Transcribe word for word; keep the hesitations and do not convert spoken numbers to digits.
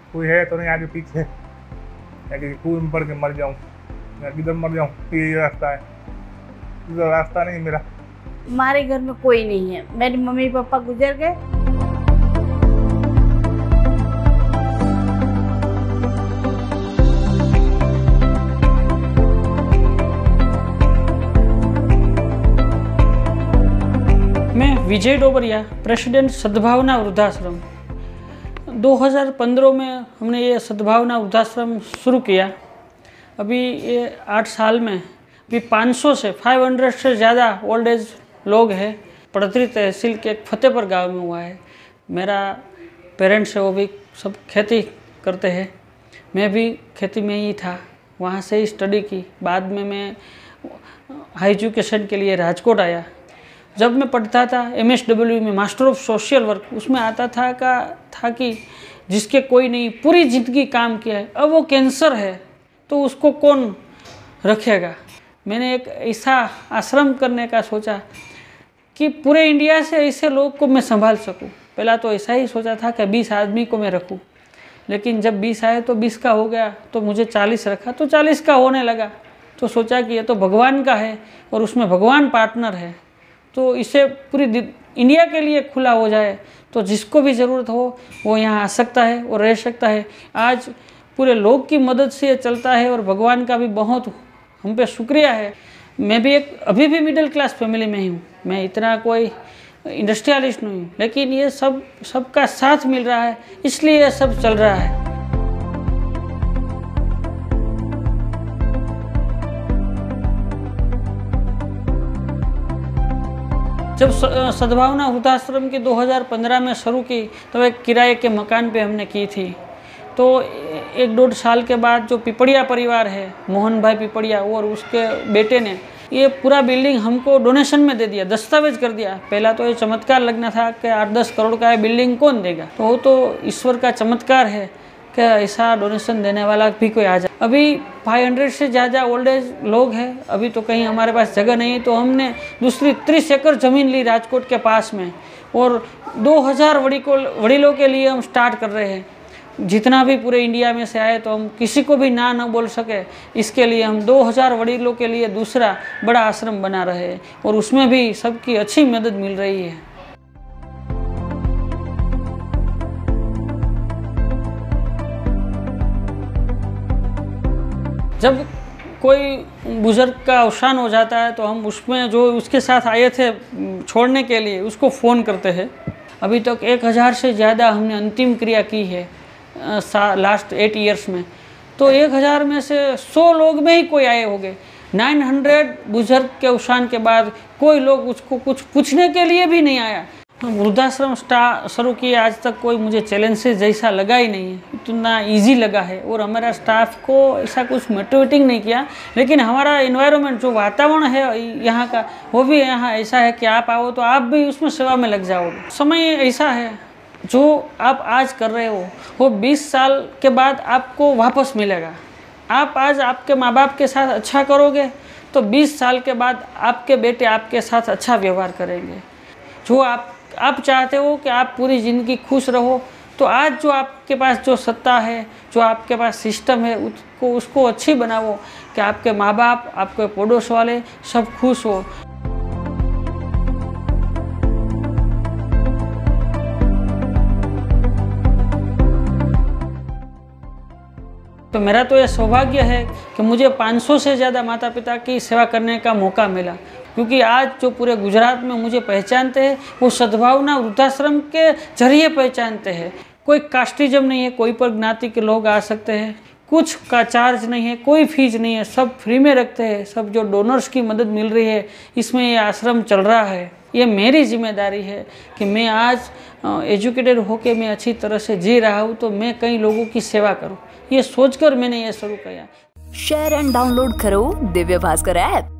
कोई है तो नहीं आगे पीछे, या कि कुएं में पड़ के मर जाऊँ या किधर मर जाऊँ, ये रास्ता है, दूसरा रास्ता नहीं मेरा। हमारे घर में कोई नहीं है, मेरे मम्मी पापा गुजर गए। मैं विजय डोबरिया, प्रेसिडेंट सद्भावना वृद्धाश्रम। दो हज़ार पंद्रह में हमने ये सद्भावना वृद्धाश्रम शुरू किया। अभी ये आठ साल में अभी पाँच सौ से पाँच सौ से ज़्यादा ओल्ड एज लोग हैं। पड़तरी तहसील के एक फतेहपुर गांव में हुआ है। मेरा पेरेंट्स है, वो भी सब खेती करते हैं। मैं भी खेती में ही था, वहाँ से ही स्टडी की। बाद में मैं हाई एजुकेशन के लिए राजकोट आया। जब मैं पढ़ता था एम एस डब्ल्यू में मास्टर ऑफ सोशल वर्क, उसमें आता था का था कि जिसके कोई नहीं पूरी ज़िंदगी काम किया है, अब वो कैंसर है तो उसको कौन रखेगा। मैंने एक ऐसा आश्रम करने का सोचा कि पूरे इंडिया से ऐसे लोग को मैं संभाल सकूं। पहला तो ऐसा ही सोचा था कि बीस आदमी को मैं रखूं, लेकिन जब बीस आए तो बीस का हो गया, तो मुझे चालीस रखा तो चालीस का होने लगा। तो सोचा कि ये तो भगवान का है और उसमें भगवान पार्टनर है, तो इसे पूरी इंडिया के लिए खुला हो जाए, तो जिसको भी ज़रूरत हो वो यहाँ आ सकता है और रह सकता है। आज पूरे लोग की मदद से ये चलता है और भगवान का भी बहुत हम पे शुक्रिया है। मैं भी एक अभी भी मिडिल क्लास फैमिली में ही हूँ, मैं इतना कोई इंडस्ट्रियलिस्ट नहीं हूँ, लेकिन ये सब सबका साथ मिल रहा है, इसलिए ये सब चल रहा है। जब सद्भावना वृद्धाश्रम की दो हज़ार पंद्रह में शुरू की तो एक किराए के मकान पे हमने की थी। तो एक डेढ़ साल के बाद जो पिपड़िया परिवार है, मोहन भाई पिपड़िया और उसके बेटे ने ये पूरा बिल्डिंग हमको डोनेशन में दे दिया, दस्तावेज कर दिया। पहला तो ये चमत्कार लगना था कि आठ दस करोड़ का ये बिल्डिंग कौन देगा, तो वो तो ईश्वर का चमत्कार है कि ऐसा डोनेशन देने वाला भी कोई आ जाए। अभी पाँच सौ से ज़्यादा ओल्ड एज लोग हैं। अभी तो कहीं हमारे पास जगह नहीं है, तो हमने दूसरी तीस एकड़ ज़मीन ली राजकोट के पास में, और दो हज़ार वड़ी को वड़ीलों के लिए हम स्टार्ट कर रहे हैं। जितना भी पूरे इंडिया में से आए तो हम किसी को भी ना न बोल सके, इसके लिए हम दो हज़ार वड़ीलों के लिए दूसरा बड़ा आश्रम बना रहे हैं, और उसमें भी सबकी अच्छी मदद मिल रही है। जब कोई बुजुर्ग का अवसान हो जाता है तो हम उसमें जो उसके साथ आए थे छोड़ने के लिए उसको फ़ोन करते हैं। अभी तक एक हज़ार से ज़्यादा हमने अंतिम क्रिया की है लास्ट एट इयर्स में। तो एक हज़ार में से सौ लोग में ही कोई आए होंगे। नौ सौ बुजुर्ग के अवसान के बाद कोई लोग उसको कुछ पूछने के लिए भी नहीं आया। वृद्धाश्रम स्टार्ट शुरू किया, आज तक कोई मुझे चैलेंजेस जैसा लगा ही नहीं है, इतना इजी लगा है। और हमारा स्टाफ को ऐसा कुछ मोटिवेटिंग नहीं किया, लेकिन हमारा एनवायरनमेंट जो वातावरण है यहाँ का, वो भी यहाँ ऐसा है कि आप आओ तो आप भी उसमें सेवा में लग जाओगे। समय ऐसा है, जो आप आज कर रहे हो वो बीस साल के बाद आपको वापस मिलेगा। आप आज आपके माँ बाप के साथ अच्छा करोगे तो बीस साल के बाद आपके बेटे आपके साथ अच्छा व्यवहार करेंगे। जो आप आप चाहते हो कि आप पूरी ज़िंदगी खुश रहो, तो आज जो आपके पास जो सत्ता है, जो आपके पास सिस्टम है, उसको उसको अच्छी बनाओ कि आपके माँ बाप, आपके पड़ोस वाले सब खुश हो। तो मेरा तो यह सौभाग्य है कि मुझे पाँच सौ से ज़्यादा माता पिता की सेवा करने का मौका मिला, क्योंकि आज जो पूरे गुजरात में मुझे पहचानते हैं वो सद्भावना वृद्धाश्रम के जरिए पहचानते हैं। कोई कास्टिज्म नहीं है, कोई पर ज्ञाति के लोग आ सकते हैं, कुछ का चार्ज नहीं है, कोई फीस नहीं है, सब फ्री में रखते हैं। सब जो डोनर्स की मदद मिल रही है, इसमें ये आश्रम चल रहा है। ये मेरी जिम्मेदारी है कि मैं आज एजुकेटेड होकर मैं अच्छी तरह से जी रहा हूँ, तो मैं कई लोगों की सेवा करूँ, ये सोचकर मैंने ये शुरू किया। शेयर एंड डाउनलोड करो दिव्य भास्कर ऐप।